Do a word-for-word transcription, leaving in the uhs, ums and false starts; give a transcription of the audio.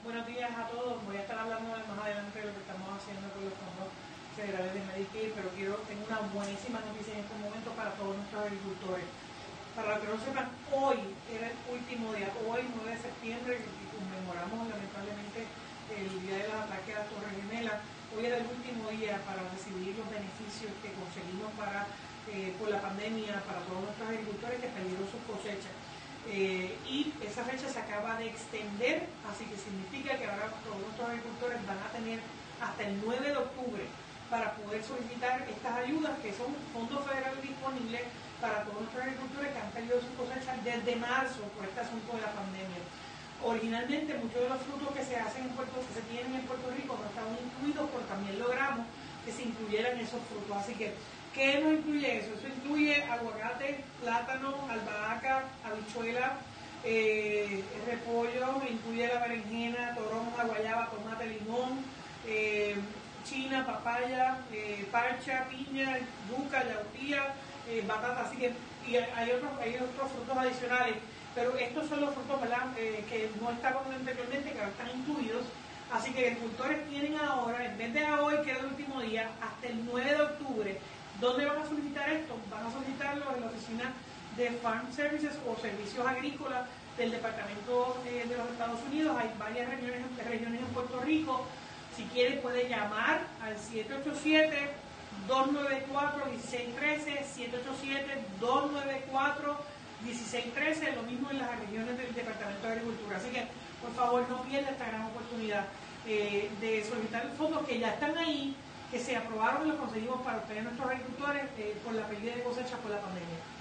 Buenos días a todos. Voy a estar hablando más adelante de lo que estamos haciendo con los fondos federales de Medicaid, pero quiero, tengo una buenísima noticia en este momento para todos nuestros agricultores. Para los que no sepan, hoy era el último día, hoy nueve de septiembre, y conmemoramos lamentablemente el día de los ataques a las Torres Gemelas. Hoy era el último día para recibir los beneficios que conseguimos para, eh, por la pandemia para todos nuestros agricultores que perdieron sus cosechas. Eh, y esa fecha se acaba de extender, así que significa que ahora todos nuestros agricultores van a tener hasta el nueve de octubre para poder solicitar estas ayudas, que son fondos federales disponibles para todos nuestros agricultores que han perdido sus cosechas desde marzo por este asunto de la pandemia. Originalmente muchos de los frutos que se hacen en Puerto, que se tienen en Puerto Rico no estaban incluidos, pero también logramos que se incluyeran esos frutos. Así que, ¿qué nos incluye eso? Eso incluye aguacate, plátano, albahaca, habichuela, eh, repollo, incluye la berenjena, toronja, guayaba, tomate, limón, eh, china, papaya, eh, parcha, piña, yuca, yautía, eh, batata. Así que y hay otros, hay otros frutos adicionales, pero estos son los frutos, ¿verdad?, eh, que no estaban anteriormente, que ahora están incluidos. Así que los agricultores tienen ahora, en vez de a hoy, que es el último día, hasta el nueve de octubre. ¿Dónde van a solicitar esto? Van a solicitarlo en la oficina de Farm Services o Servicios Agrícolas del Departamento eh, de los Estados Unidos. Hay varias regiones, regiones en Puerto Rico. Si quiere puede llamar al siete ocho siete, dos nueve cuatro, uno seis uno tres, siete ocho siete, dos nueve cuatro, uno seis uno tres, lo mismo en las regiones del Departamento de Agricultura. Así que, por favor, no pierda esta gran oportunidad eh, de solicitar fondos que ya están ahí, que se aprobaron y los conseguimos para obtener nuestros agricultores eh, por la pérdida de cosechas por la pandemia.